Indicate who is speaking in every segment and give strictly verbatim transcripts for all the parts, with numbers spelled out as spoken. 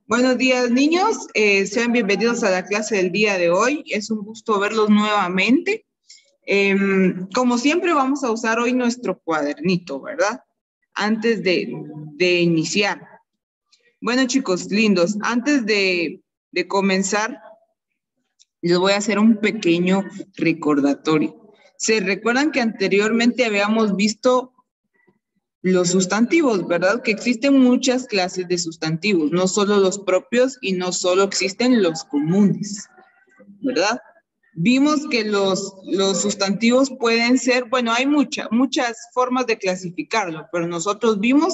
Speaker 1: Buenos días, niños. Eh, sean bienvenidos a la clase del día de hoy. Es un gusto verlos nuevamente. Eh, como siempre, vamos a usar hoy nuestro cuadernito, ¿verdad? Antes de, de iniciar. Bueno, chicos, lindos, antes de, de comenzar, les voy a hacer un pequeño recordatorio. ¿Se recuerdan que anteriormente habíamos visto los sustantivos, verdad? Que existen muchas clases de sustantivos, no solo los propios y no solo existen los comunes, ¿verdad? Vimos que los, los sustantivos pueden ser, bueno, hay mucha, muchas formas de clasificarlo, pero nosotros vimos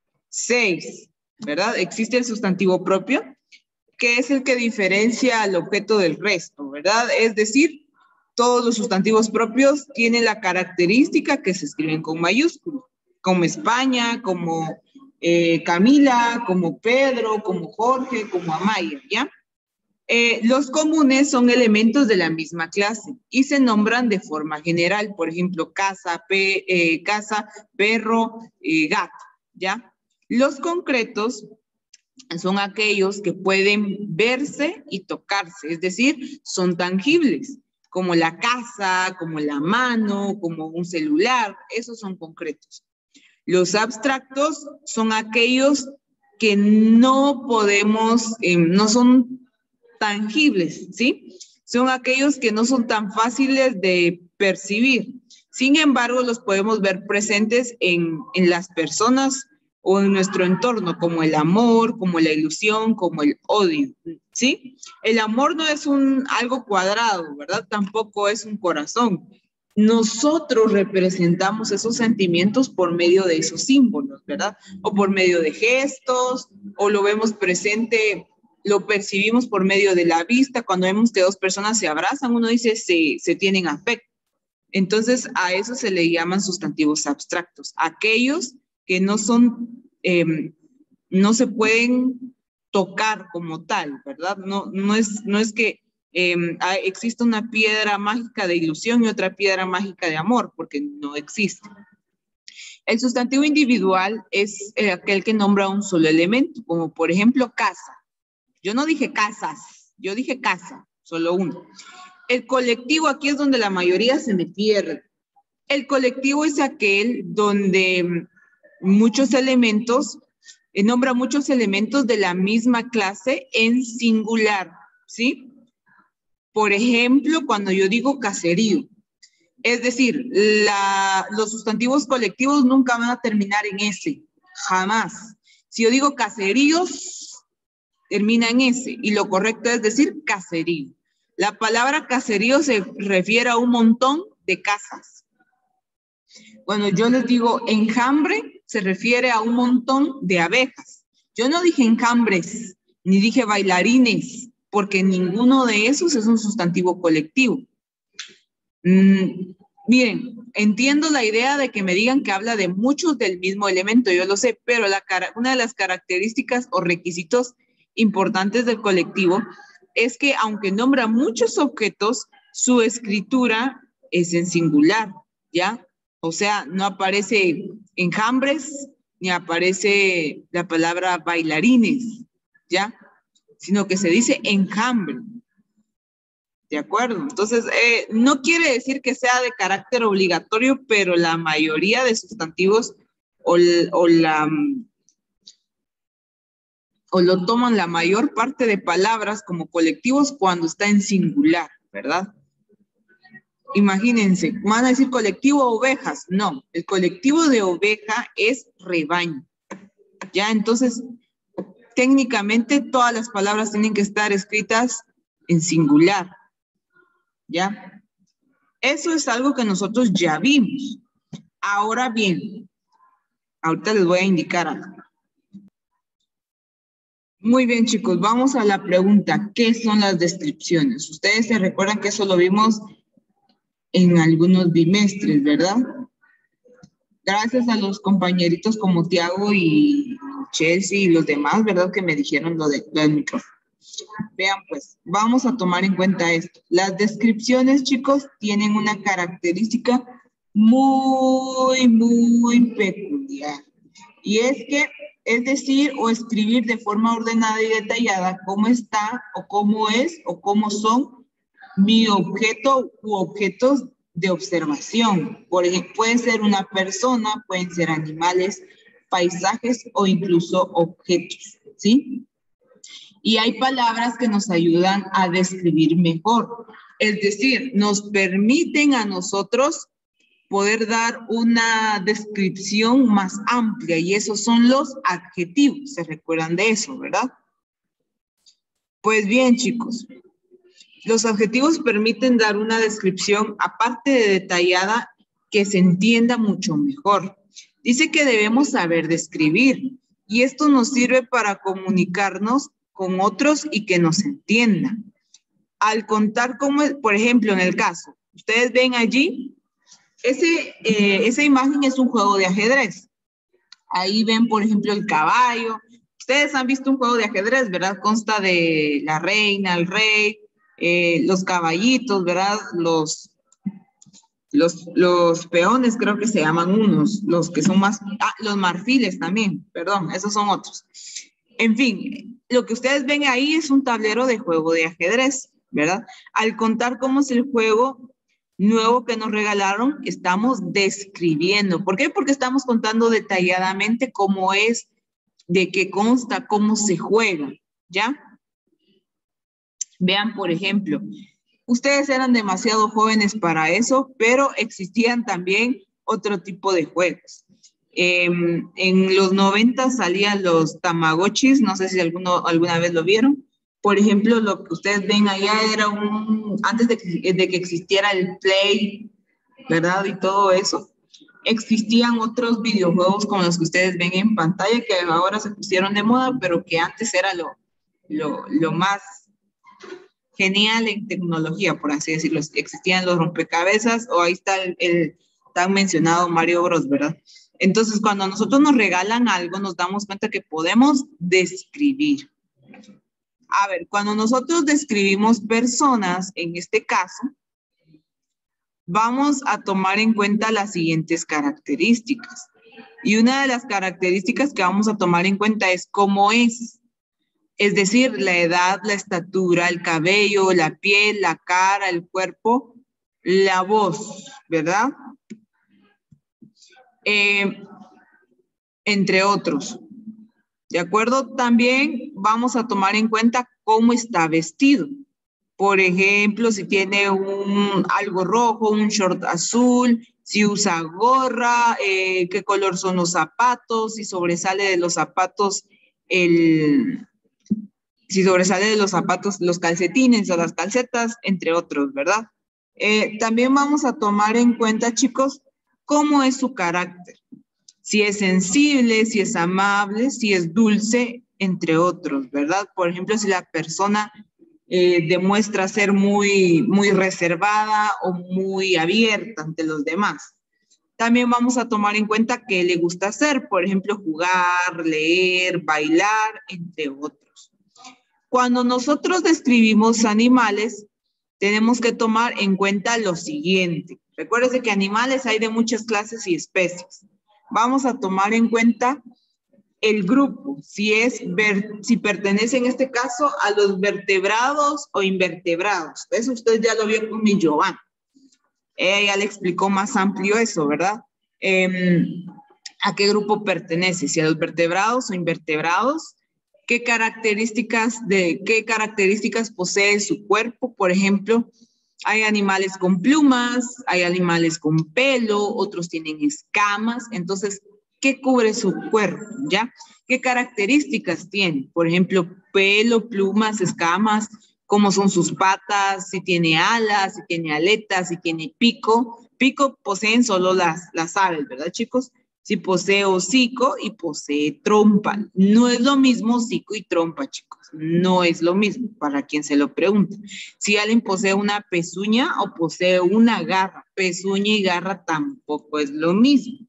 Speaker 1: seis, ¿verdad? Existe el sustantivo propio, que es el que diferencia al objeto del resto, ¿verdad? Es decir, todos los sustantivos propios tienen la característica que se escriben con mayúsculas, como España, como eh, Camila, como Pedro, como Jorge, como Amaya, ¿ya? Eh, los comunes son elementos de la misma clase y se nombran de forma general, por ejemplo, casa, pe, eh, casa perro, eh, gato, ¿ya? Los concretos son aquellos que pueden verse y tocarse, es decir, son tangibles, como la casa, como la mano, como un celular, esos son concretos. Los abstractos son aquellos que no podemos, eh, no son tangibles, ¿sí? Son aquellos que no son tan fáciles de percibir. Sin embargo, los podemos ver presentes en, en las personas o en nuestro entorno, como el amor, como la ilusión, como el odio, ¿sí? El amor no es un algo cuadrado, ¿verdad? Tampoco es un corazón. Nosotros representamos esos sentimientos por medio de esos símbolos, ¿verdad? O por medio de gestos, o lo vemos presente, lo percibimos por medio de la vista. Cuando vemos que dos personas se abrazan, uno dice se, se tienen afecto. Entonces, a eso se le llaman sustantivos abstractos. Aquellos que no son, eh, no se pueden tocar como tal, ¿verdad? No, no, es, no es que eh, existe una piedra mágica de ilusión y otra piedra mágica de amor, porque no existe. El sustantivo individual es eh, aquel que nombra un solo elemento, como por ejemplo casa. Yo no dije casas, yo dije casa, solo uno. El colectivo, aquí es donde la mayoría se me pierde. El colectivo es aquel donde muchos elementos, eh, nombra muchos elementos de la misma clase en singular, ¿sí? Por ejemplo, cuando yo digo caserío, es decir, la, los sustantivos colectivos nunca van a terminar en S, jamás. Si yo digo caseríos, termina en S, y lo correcto es decir caserío. La palabra caserío se refiere a un montón de casas. Cuando yo les digo enjambre, se refiere a un montón de abejas. Yo no dije enjambres, ni dije bailarines, porque ninguno de esos es un sustantivo colectivo. Mm, miren, entiendo la idea de que me digan que habla de muchos del mismo elemento, yo lo sé, pero la, una de las características o requisitos importantes del colectivo es que aunque nombra muchos objetos, su escritura es en singular, ¿ya? O sea, no aparece enjambres, ni aparece la palabra bailarines, ¿ya? Sino que se dice enjambre. ¿De acuerdo? Entonces, eh, no quiere decir que sea de carácter obligatorio, pero la mayoría de sustantivos o, o, la, o lo toman la mayor parte de palabras como colectivos cuando está en singular, ¿verdad? Imagínense, ¿van a decir colectivo ovejas? No, el colectivo de oveja es rebaño. Ya, entonces, técnicamente todas las palabras tienen que estar escritas en singular. ¿Ya? Eso es algo que nosotros ya vimos. Ahora bien, ahorita les voy a indicar algo. Muy bien, chicos, vamos a la pregunta. ¿Qué son las descripciones? Ustedes se recuerdan que eso lo vimos en algunos bimestres, ¿verdad? Gracias a los compañeritos como Tiago y Chelsea y los demás, ¿verdad? Que me dijeron lo, de, lo del micrófono. Vean pues, vamos a tomar en cuenta esto. Las descripciones, chicos, tienen una característica muy, muy peculiar. Y es que es decir, o escribir de forma ordenada y detallada cómo está, o cómo es, o cómo son mi objeto u objetos de observación. Por ejemplo, puede ser una persona, pueden ser animales, paisajes o incluso objetos, ¿sí? Y hay palabras que nos ayudan a describir mejor. Es decir, nos permiten a nosotros poder dar una descripción más amplia, y esos son los adjetivos. ¿Se recuerdan de eso, verdad? Pues bien, chicos, los adjetivos permiten dar una descripción, aparte de detallada, que se entienda mucho mejor. Dice que debemos saber describir, y esto nos sirve para comunicarnos con otros y que nos entiendan. Al contar cómo, por ejemplo, en el caso, ustedes ven allí, ese, eh, esa imagen es un juego de ajedrez. Ahí ven, por ejemplo, el caballo. Ustedes han visto un juego de ajedrez, ¿verdad? Consta de la reina, el rey, eh, los caballitos, ¿verdad? Los, los, los peones creo que se llaman unos, los que son más, ah, los marfiles también, perdón, esos son otros. En fin, lo que ustedes ven ahí es un tablero de juego de ajedrez, ¿verdad? Al contar cómo es el juego nuevo que nos regalaron, estamos describiendo. ¿Por qué? Porque estamos contando detalladamente cómo es, de qué consta, cómo se juega, ¿ya? Vean, por ejemplo, ustedes eran demasiado jóvenes para eso, pero existían también otro tipo de juegos. Eh, en los noventa salían los tamagotchis, no sé si alguno, alguna vez lo vieron. Por ejemplo, lo que ustedes ven allá era un, antes de que, de que existiera el Play, ¿verdad? Y todo eso. Existían otros videojuegos como los que ustedes ven en pantalla, que ahora se pusieron de moda, pero que antes era lo, lo, lo más genial en tecnología, por así decirlo. Existían los rompecabezas, o ahí está el, el tan mencionado Mario Bros, ¿verdad? Entonces, cuando a nosotros nos regalan algo, nos damos cuenta que podemos describir. A ver, cuando nosotros describimos personas, en este caso, vamos a tomar en cuenta las siguientes características. Y una de las características que vamos a tomar en cuenta es cómo es. Es decir, la edad, la estatura, el cabello, la piel, la cara, el cuerpo, la voz, ¿verdad? Eh, entre otros. ¿De acuerdo? También vamos a tomar en cuenta cómo está vestido. Por ejemplo, si tiene un, algo rojo, un short azul, si usa gorra, eh, qué color son los zapatos, si sobresale de los zapatos el... si sobresale de los zapatos los calcetines o las calcetas, entre otros, ¿verdad? Eh, también vamos a tomar en cuenta, chicos, cómo es su carácter. Si es sensible, si es amable, si es dulce, entre otros, ¿verdad? Por ejemplo, si la persona eh, demuestra ser muy, muy reservada o muy abierta ante los demás. También vamos a tomar en cuenta qué le gusta hacer, por ejemplo, jugar, leer, bailar, entre otros. Cuando nosotros describimos animales, tenemos que tomar en cuenta lo siguiente. Recuérdense que animales hay de muchas clases y especies. Vamos a tomar en cuenta el grupo, si, es ver, si pertenece en este caso a los vertebrados o invertebrados. Eso usted ya lo vio con mi Giovanna. Ella le explicó más amplio eso, ¿verdad? Eh, ¿A qué grupo pertenece? Si a los vertebrados o invertebrados. ¿Qué características, de, qué características posee su cuerpo? Por ejemplo, hay animales con plumas, hay animales con pelo, otros tienen escamas. Entonces, ¿qué cubre su cuerpo? ¿Ya? ¿Qué características tiene? Por ejemplo, pelo, plumas, escamas, cómo son sus patas, si tiene alas, si tiene aletas, si tiene pico. Pico poseen solo las, las aves, ¿verdad, chicos? Si posee hocico y posee trompa. No es lo mismo hocico y trompa, chicos. No es lo mismo, para quien se lo pregunte. Si alguien posee una pezuña o posee una garra, pezuña y garra tampoco es lo mismo.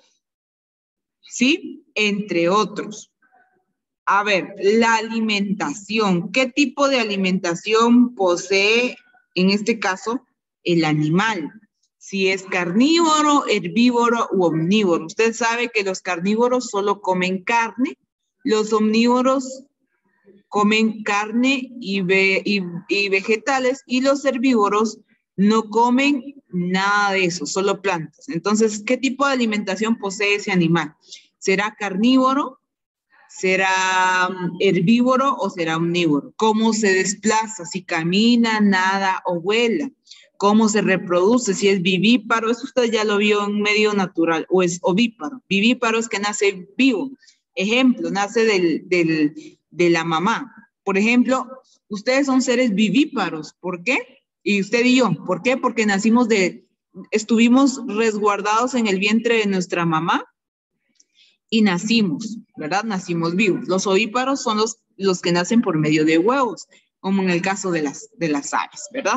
Speaker 1: ¿Sí? Entre otros. A ver, la alimentación. ¿Qué tipo de alimentación posee, en este caso, el animal? Si es carnívoro, herbívoro u omnívoro. Usted sabe que los carnívoros solo comen carne Los omnívoros comen carne y, ve, y, y vegetales y los herbívoros no comen nada de eso, solo plantas. Entonces, ¿qué tipo de alimentación posee ese animal? ¿Será carnívoro? ¿Será herbívoro o será omnívoro? ¿Cómo se desplaza? Si camina, nada o vuela. ¿Cómo se reproduce? Si es vivíparo, eso usted ya lo vio en medio natural, o es ovíparo. Vivíparo es que nace vivo. Ejemplo, nace del, del, de la mamá. Por ejemplo, ustedes son seres vivíparos. ¿Por qué? Y usted y yo. ¿Por qué? Porque nacimos de, estuvimos resguardados en el vientre de nuestra mamá y nacimos, ¿verdad? Nacimos vivos. Los ovíparos son los, los que nacen por medio de huevos, como en el caso de las, de las aves, ¿verdad?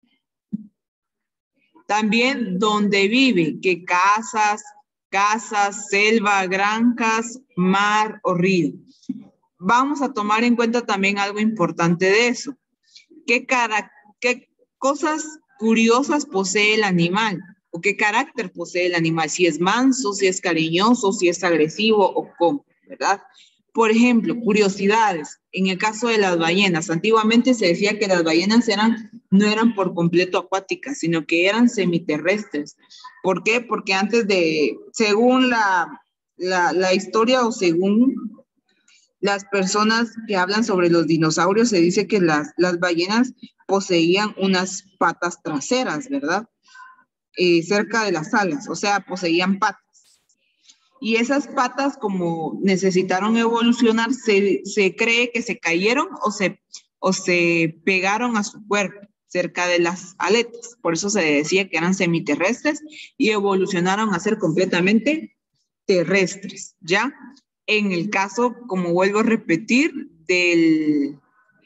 Speaker 1: También donde vive, que casas, casas, selva, granjas, mar o río. Vamos a tomar en cuenta también algo importante de eso. ¿Qué, cara, qué cosas curiosas posee el animal? ¿O qué carácter posee el animal? Si es manso, si es cariñoso, si es agresivo o cómo, ¿verdad? Por ejemplo, curiosidades. En el caso de las ballenas, antiguamente se decía que las ballenas eran, no eran por completo acuáticas, sino que eran semiterrestres. ¿Por qué? Porque antes de, según la, la, la historia o según las personas que hablan sobre los dinosaurios, se dice que las, las ballenas poseían unas patas traseras, ¿verdad? Eh, cerca de las alas, o sea, poseían patas. Y esas patas, como necesitaron evolucionar, se, se cree que se cayeron o se, o se pegaron a su cuerpo cerca de las aletas. Por eso se decía que eran semiterrestres y evolucionaron a ser completamente terrestres, ¿ya? En el caso, como vuelvo a repetir, del,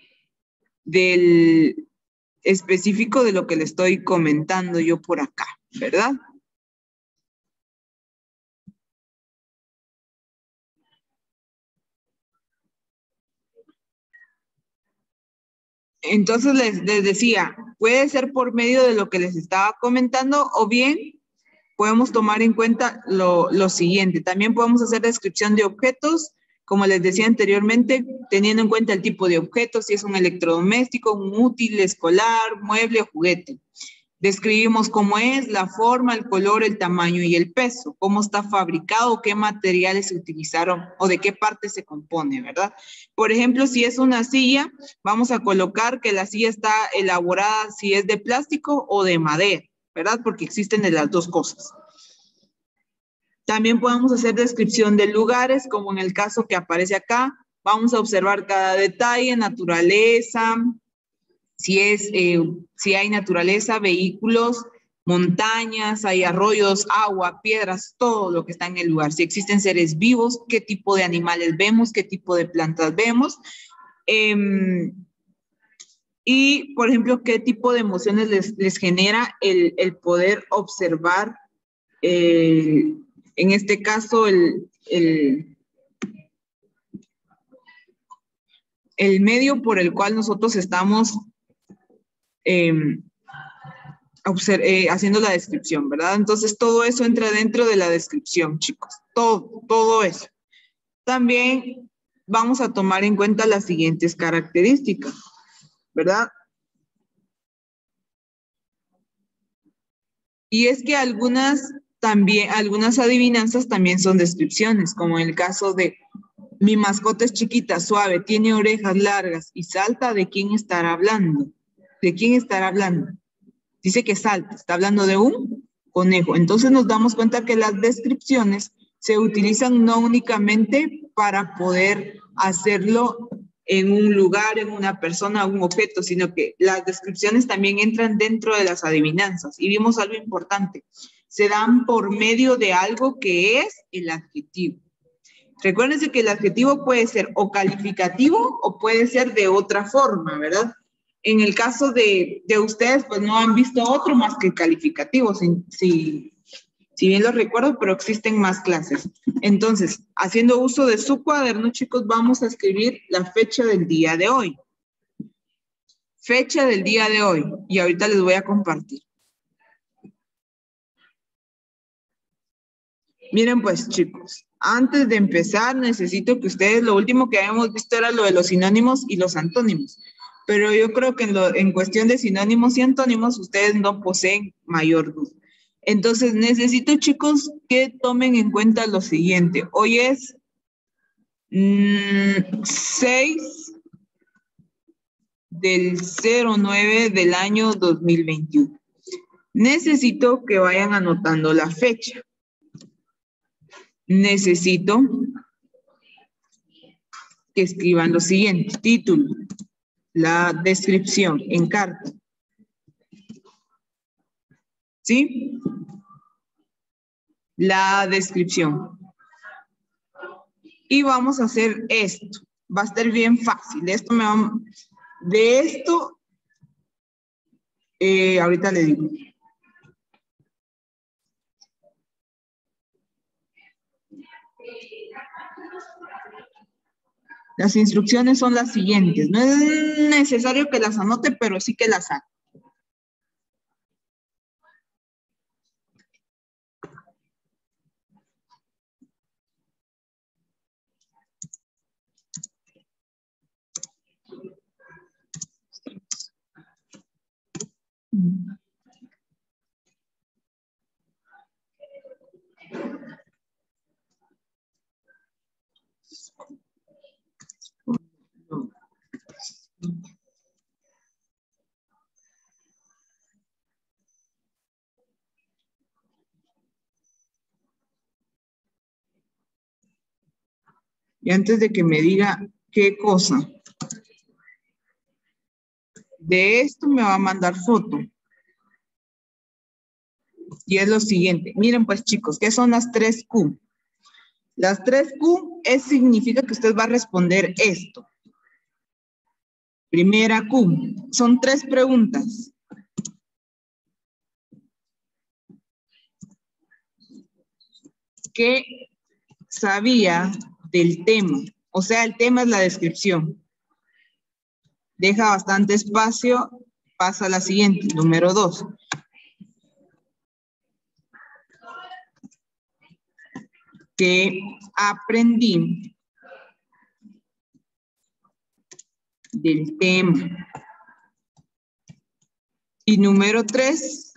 Speaker 1: del específico de lo que le estoy comentando yo por acá, ¿verdad? Entonces les, les decía, puede ser por medio de lo que les estaba comentando o bien podemos tomar en cuenta lo, lo siguiente. También podemos hacer descripción de objetos, como les decía anteriormente, teniendo en cuenta el tipo de objeto, si es un electrodoméstico, un útil escolar, mueble o juguete. Describimos cómo es, la forma, el color, el tamaño y el peso, cómo está fabricado, qué materiales se utilizaron o de qué parte se compone, ¿verdad? Por ejemplo, si es una silla, vamos a colocar que la silla está elaborada si es de plástico o de madera, ¿verdad? Porque existen de las dos cosas. También podemos hacer descripción de lugares, como en el caso que aparece acá. Vamos a observar cada detalle, naturaleza, si, es, eh, si hay naturaleza, vehículos, montañas, hay arroyos, agua, piedras, todo lo que está en el lugar. Si existen seres vivos, qué tipo de animales vemos, qué tipo de plantas vemos. Eh, y, por ejemplo, qué tipo de emociones les, les genera el, el poder observar, eh, en este caso, el, el, el medio por el cual nosotros estamos eh, eh, haciendo la descripción, ¿verdad? Entonces, todo eso entra dentro de la descripción, chicos. Todo, todo eso. También vamos a tomar en cuenta las siguientes características, ¿verdad? Y es que algunas también, algunas adivinanzas también son descripciones, como en el caso de mi mascota es chiquita, suave, tiene orejas largas y salta. ¿De quién estará hablando? ¿De quién estará hablando? Dice que salta, está hablando de un conejo. Entonces nos damos cuenta que las descripciones se utilizan no únicamente para poder hacerlo en un lugar, en una persona, un objeto, sino que las descripciones también entran dentro de las adivinanzas. Y vimos algo importante, se dan por medio de algo que es el adjetivo. Recuérdense que el adjetivo puede ser o calificativo o puede ser de otra forma, ¿verdad? En el caso de, de ustedes, pues no han visto otro más que el calificativo, si, si, si bien lo recuerdo, pero existen más clases. Entonces, haciendo uso de su cuaderno, chicos, vamos a escribir la fecha del día de hoy. Fecha del día de hoy. Y ahorita les voy a compartir. Miren pues, chicos, Antes de empezar, necesito que ustedes, lo último que habíamos visto era lo de los sinónimos y los antónimos. Pero yo creo que en, lo, en cuestión de sinónimos y antónimos, ustedes no poseen mayor duda. Entonces, necesito, chicos, que tomen en cuenta lo siguiente. Hoy es mmm, seis del cero nueve del año dos mil veintiuno. Necesito que vayan anotando la fecha. Necesito que escriban lo siguiente. Título, la descripción, encarta. ¿Sí? La descripción. Y vamos a hacer esto. Va a estar bien fácil. Esto me va... De esto, eh, ahorita le digo. Las instrucciones son las siguientes. No es necesario que las anote, pero sí que las haga. Y antes de que me diga qué cosa, de esto me va a mandar foto. Y es lo siguiente. Miren pues, chicos, ¿qué son las tres Q? Las tres Q es, significa que usted va a responder esto. Primera Q. Son tres preguntas. ¿Qué sabía del tema? O sea, el tema es la descripción. Deja bastante espacio. Pasa a la siguiente, número dos. ¿Qué aprendí del tema? Y número tres,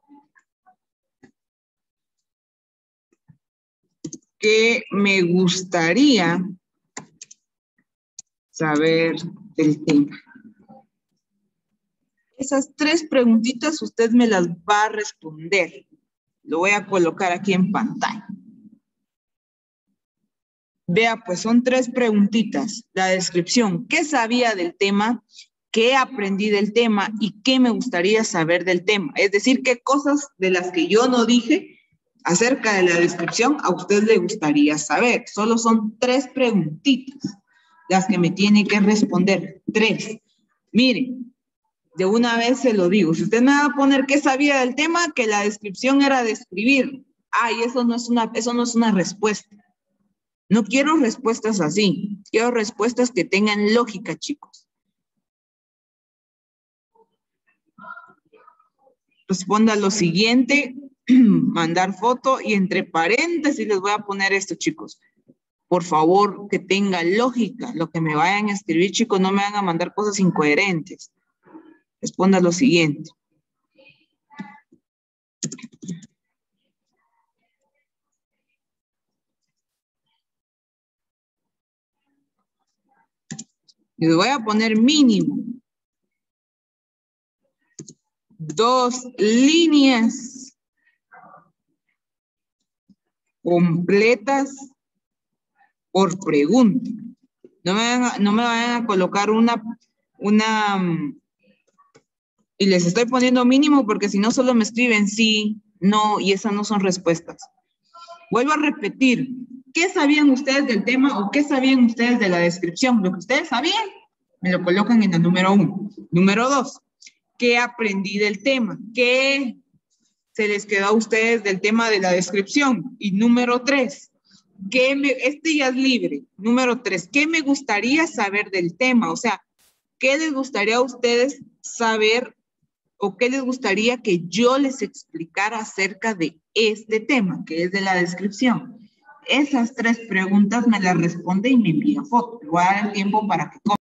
Speaker 1: ¿qué me gustaría saber del tema? Esas tres preguntitas usted me las va a responder. Lo voy a colocar aquí en pantalla. Vea, pues son tres preguntitas. La descripción, ¿qué sabía del tema? ¿Qué aprendí del tema? ¿Y qué me gustaría saber del tema? Es decir, ¿qué cosas de las que yo no dije acerca de la descripción a usted le gustaría saber? Solo son tres preguntitas las que me tiene que responder. Tres. Miren, de una vez se lo digo. Si usted me va a poner qué sabía del tema, que la descripción era describir. Ay, eso no es una, eso no es una respuesta. No quiero respuestas así. Quiero respuestas que tengan lógica, chicos. Responda lo siguiente, mandar foto y entre paréntesis les voy a poner esto, chicos. Por favor, que tenga lógica lo que me vayan a escribir, chicos, no me van a mandar cosas incoherentes. Responda lo siguiente. Les voy a poner mínimo dos líneas completas por pregunta. No me vayan a, no me vayan a colocar una, una, y les estoy poniendo mínimo porque si no solo me escriben sí, no, y esas no son respuestas. Vuelvo a repetir, ¿qué sabían ustedes del tema o qué sabían ustedes de la descripción? Lo que ustedes sabían, me lo colocan en el número uno. Número dos, ¿qué aprendí del tema? ¿Qué se les quedó a ustedes del tema de la descripción? Y número tres, ¿qué me, este ya es libre. Número tres, ¿qué me gustaría saber del tema? O sea, ¿qué les gustaría a ustedes saber o qué les gustaría que yo les explicara acerca de este tema, que es de la descripción? esas tres preguntas me las responde y me envía foto. Le voy a dar el tiempo para que